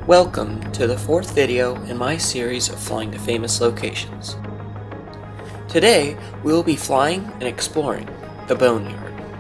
Welcome to the fourth video in my series of flying to famous locations. Today, we will be flying and exploring the Boneyard.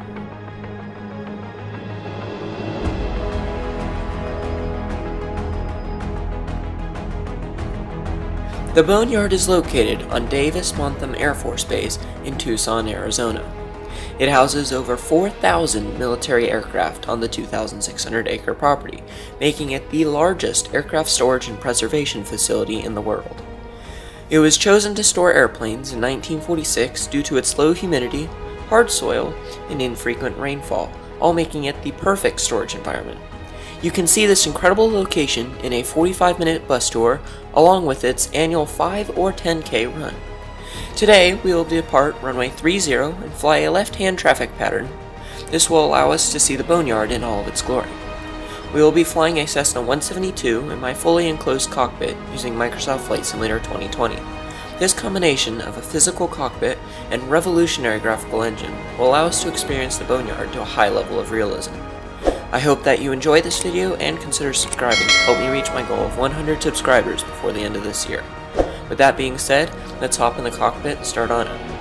The Boneyard is located on Monthan Air Force Base in Tucson, Arizona. It houses over 4,000 military aircraft on the 2,600-acre property, making it the largest aircraft storage and preservation facility in the world. It was chosen to store airplanes in 1946 due to its low humidity, hard soil, and infrequent rainfall, all making it the perfect storage environment. You can see this incredible location in a 45-minute bus tour along with its annual 5 or 10K run. Today, we will depart runway 30 and fly a left-hand traffic pattern. This will allow us to see the Boneyard in all of its glory. We will be flying a Cessna 172 in my fully enclosed cockpit using Microsoft Flight Simulator 2020. This combination of a physical cockpit and revolutionary graphical engine will allow us to experience the Boneyard to a high level of realism. I hope that you enjoyed this video and consider subscribing to help me reach my goal of 100 subscribers before the end of this year. With that being said, let's hop in the cockpit and start on up.